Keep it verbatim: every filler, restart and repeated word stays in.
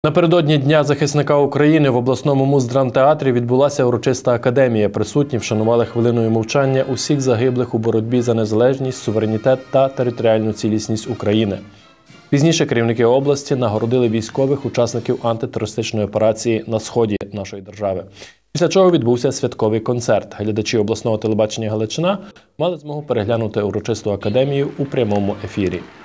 Напередодні Дня захисника України в обласному муздрамтеатрі відбулася урочиста академія. Присутні вшанували хвилиною мовчання усіх загиблих у боротьбі за незалежність, суверенітет та територіальну цілісність України. Пізніше керівники області нагородили військових учасників антитерористичної операції на сході нашої держави. Після чого відбувся святковий концерт. Глядачі обласного телебачення «Галичина» мали змогу переглянути урочисту академію у прямому ефірі.